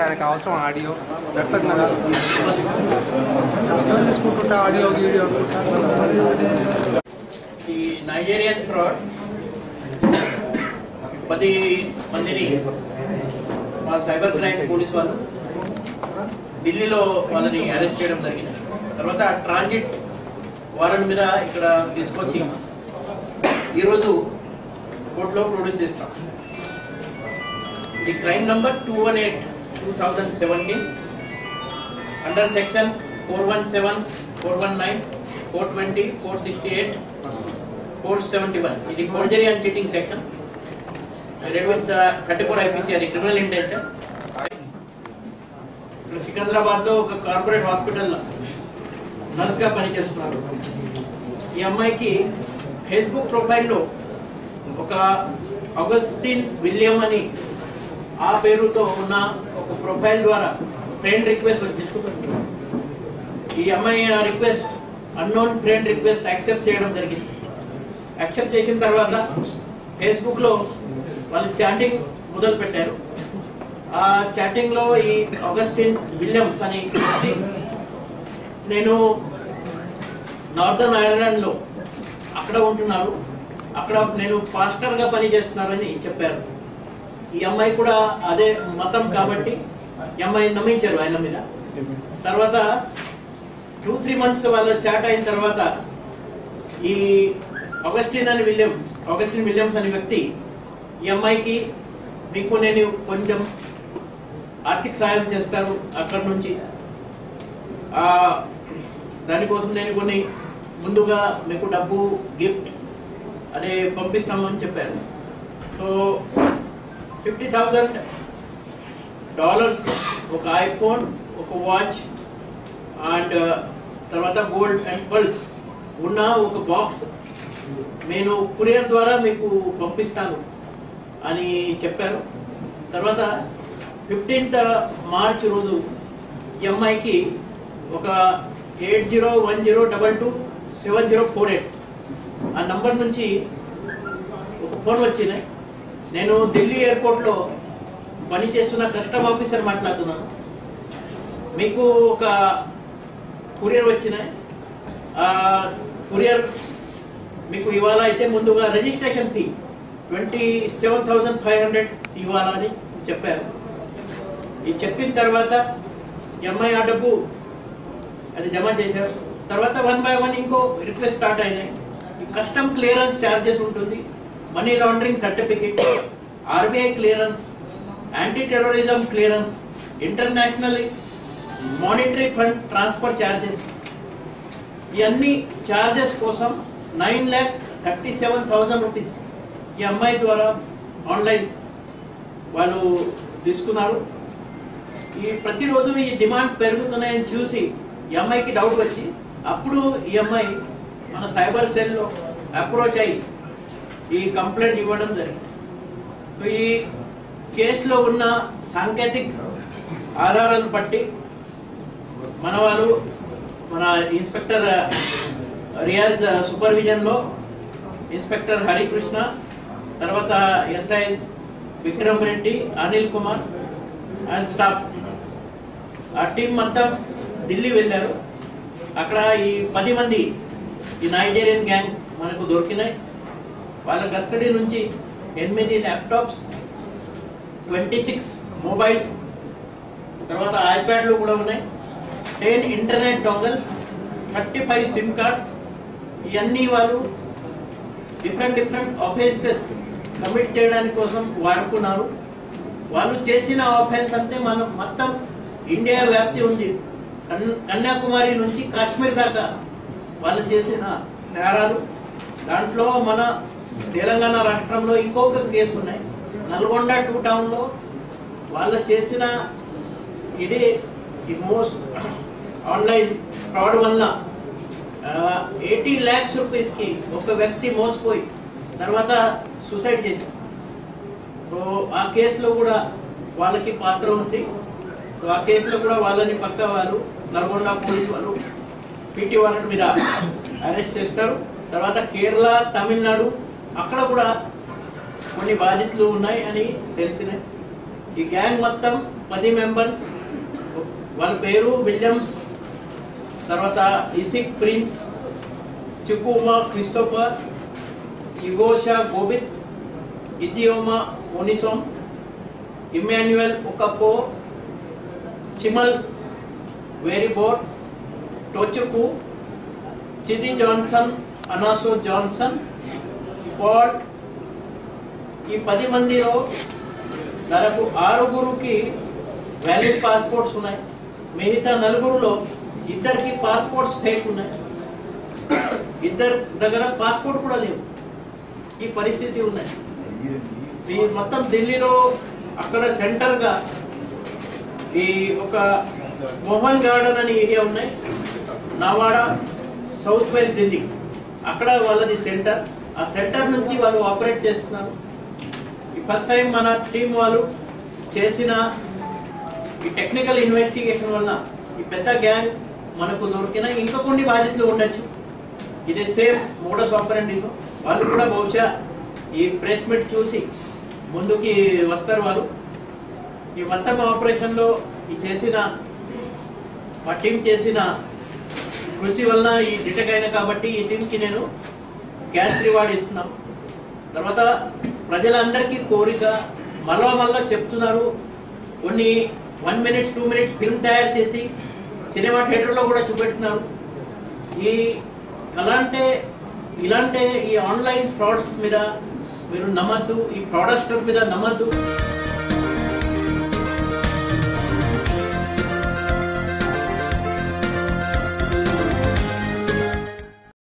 ఆయనకు అవసరం ఆడియో పెడతాం కదా వీడియో తీసుకుంటుంటా ఆడియో వీడియో ఈ నైజీరియన్ ఫ్రాడ్ 10 మందిని మా సైబర్ క్రైమ్ పోలీస్ వాళ్ళు ఢిల్లీలో వాళ్ళని అరెస్ట్ చేయడం జరిగింది. తర్వాత ట్రాన్జిట్ వారెంట్ మీద ఇక్కడ తీసుకొచ్చి ఈరోజు కోర్టులో ప్రొడ్యూస్ చేస్తాం. ఇది క్రైమ్ నంబర్ 218/2017 అండర్ సెక్షన్ 417, 419, 420, 468, 471. ఇది forgery and cheating section. Read with 34 IPC అది క్రిమినల్ ఇంటెన్షన్. ఇక్కడ సికింద్రాబాద్ లో ఒక కార్పొరేట్ హాస్పిటల్ నర్స్ గా పనిచేస్తున్నారు. ఈ అమ్మాయికి ఫేస్బుక్ ప్రొఫైల్లో ఒక అగస్టిన్ విలియం అని ఆ పేరుతో ఉన్న ఒక ప్రొఫైల్ ద్వారా ఫ్రెండ్ రిక్వెస్ట్ వచ్చింది. ఈ అమ్మాయి ఆ request unknown friend request accept చేయడం జరిగింది. యాక్సెప్ట్ చేసిన తర్వాత ఫేస్బుక్ లో వాళ్ళు చాటింగ్ మొదలు పెట్టారు. ఆ చాటింగ్ లో ఈ అగస్టిన్ విలియమ్స్ అని నేను నార్థన్ ఐర్లాండ్ లో అక్కడ ఉంటున్నారు, అక్కడ నేను పాస్టర్ గా పని చేస్తున్నారని చెప్పారు. ఈ అమ్మాయి కూడా అదే మతం కాబట్టి ఈ అమ్మాయి నమ్మించారు ఆయన మీద. తర్వాత 2-3 months వాళ్ళ చాట్ అయిన తర్వాత ఈ అగస్టిన్ విలియమ్స్ అనే వ్యక్తి ఈ అమ్మాయికి మీకు నేను కొంచెం ఆర్థిక సహాయం చేస్తాను, అక్కడ నుంచి దానికోసం నేను కొన్ని ముందుగా మీకు డబ్బు గిఫ్ట్ అదే పంపిస్తామని చెప్పారు. సో $50,000 ఒక ఐఫోన్, ఒక వాచ్ అండ్ తర్వాత గోల్డ్ అండ్ పర్స్ ఉన్న ఒక బాక్స్ నేను కొరియర్ ద్వారా మీకు పంపిస్తాను అని చెప్పారు. తర్వాత 15th March రోజు ఈ అమ్మాయికి ఒక 8010227048 ఆ నంబర్ నుంచి ఒక ఫోన్ వచ్చినాయి. నేను ఢిల్లీ ఎయిర్పోర్ట్లో పనిచేస్తున్న కస్టమ్ ఆఫీసర్ మాట్లాడుతున్నాను, మీకు ఒక కొరియర్ వచ్చినాయి, కొరియర్ మీకు ఇవాళ అయితే ముందుగా రిజిస్ట్రేషన్ ఫీ 27,500 ఇవ్వాలని చెప్పారు. ఇది చెప్పిన తర్వాత ఎంఐ ఆ డబ్బు అది జమ చేశారు. తర్వాత 1 by 1 ఇంకో రిక్వెస్ట్ స్టార్ట్ అయినాయి. ఈ కస్టమ్ క్లియరెన్స్ ఛార్జెస్ ఉంటుంది, money laundering certificate, RBI clearance, anti terrorism clearance, International Monetary Fund transfer charges, ఇవన్నీ ఛార్జెస్ కోసం 9,37,000 రూపీస్ ఈ అమ్మాయి ద్వారా ఆన్లైన్ వాళ్ళు తీసుకున్నారు. ఈ ప్రతిరోజు ఈ డిమాండ్ పెరుగుతున్నాయని చూసి ఈ అమ్మాయికి డౌట్ వచ్చి అప్పుడు ఈ అమ్మాయి మన సైబర్ సెల్లో అప్రోచ్ అయ్యి ఈ కంప్లైంట్ ఇవ్వడం జరిగింది. సో ఈ కేసులో ఉన్న సాంకేతిక ఆధారాలను బట్టి మన వాళ్ళు మన ఇన్స్పెక్టర్ రియాజ్ సూపర్విజన్లో ఇన్స్పెక్టర్ హరికృష్ణ, తర్వాత SI Vikram Reddy, Anil Kumar and staff ఆ టీం మొత్తం ఢిల్లీ వెళ్ళారు. అక్కడ ఈ 10 మంది ఈ నైజీరియన్ గ్యాంగ్ మనకు దొరికినాయి. వాళ్ళ కస్టడీ నుంచి 8 ల్యాప్టాప్స్, 26 మొబైల్స్, తర్వాత ఐప్యాడ్లు కూడా ఉన్నాయి, 10 ఇంటర్నెట్ డొంగల్, 35 సిమ్ కార్డ్స్. ఇవన్నీ వాళ్ళు డిఫరెంట్ ఆఫెన్సెస్ కమిట్ చేయడానికి కోసం వాడుకున్నారు. వాళ్ళు చేసిన ఆఫెన్స్ అంతే మనం మొత్తం ఇండియా వ్యాప్తి ఉంది, కన్యాకుమారి నుంచి కాశ్మీర్ దాకా వాళ్ళు చేసిన నేరాలు. దాంట్లో మన తెలంగాణ రాష్ట్రంలో ఇంకొక కేసు ఉన్నాయి, నల్గొండ 2 టౌన్లో వాళ్ళు చేసిన ఇదే ఈ మోస్ట్ ఆన్లైన్ ఫ్రాడ్ వల్ల 80 lakhs రూపీస్కి ఒక వ్యక్తి మోసపోయి తర్వాత సూసైడ్ చేశారు. సో ఆ కేసులో కూడా వాళ్ళకి పాత్ర ఉంది. సో ఆ కేసులో కూడా వాళ్ళని పక్క వాళ్ళు నల్గొండ పోలీసు వాళ్ళు పీటీ వారెంట్ మీద అరెస్ట్ చేస్తారు. తర్వాత కేరళ, తమిళనాడు అక్కడ కూడా కొన్ని బాధితులు ఉన్నాయి అని తెలిసినాయి. ఈ గ్యాంగ్ మొత్తం 10 మెంబర్స్. వాళ్ళ పేరు విలియమ్స్, తర్వాత Isik Prince, Chikuma Christopher, Igosha Gobith, Ijeoma Onisom, Emmanuel Okapo, Chimal Weribor, Tochukwu, Chidi Johnson, Anaso Johnson, Paul. ఈ 10 మందిలో దాదాపు 6గురికి వ్యాలిడ్ పాస్పోర్ట్స్ ఉన్నాయి. మిగతా 4గురిలో 2కి పాస్పోర్ట్స్ ఫేక్ ఉన్నాయి. 2 దగ్గర పాస్పోర్ట్ కూడా లేవు. ఈ పరిస్థితి ఉన్నాయి. ఈ మొత్తం ఢిల్లీలో అక్కడ సెంటర్గా ఈ ఒక మోహన్ గార్డెన్ అనే ఏరియా ఉన్నాయి, నవాడా, సౌత్ వెస్ట్ ఢిల్లీ. అక్కడ వాళ్ళది సెంటర్. ఆ సెంటర్ నుంచి వాళ్ళు ఆపరేట్ చేస్తున్నారు. ఈ ఫస్ట్ టైం మన టీం వాళ్ళు చేసిన ఈ టెక్నికల్ ఇన్వెస్టిగేషన్ వల్ల ఈ పెద్ద గ్యాంగ్ మనకు దొరికిన ఇంకా కొన్ని బాధితులు ఉండొచ్చు. ఇదే సేఫ్ మోడస్ ఆపరెండితో వాళ్ళు కూడా బహుశా ఈ ప్రెస్ మీట్ చూసి ముందుకి వస్తారు. వాళ్ళు ఈ మొత్తం ఆపరేషన్లో ఈ చేసిన మా టీం చేసిన కృషి వల్ల ఈ డిటెక్ట్ అయిన కాబట్టి ఈ టీంకి నేను క్యాష్ రివార్డ్ ఇస్తున్నాం. తర్వాత ప్రజలందరికీ కోరిక మళ్ళా చెప్తున్నారు. కొన్ని 1 minute 2 minutes ఫిల్మ్ తయారు చేసి సినిమా థియేటర్లో కూడా చూపెడుతున్నారు. ఇలాంటి ఈ ఆన్లైన్ ఫ్రాడ్స్ మీద మీరు నమ్మద్దు, ఈ ఫ్రాడస్టర్ మీద నమ్మద్దు.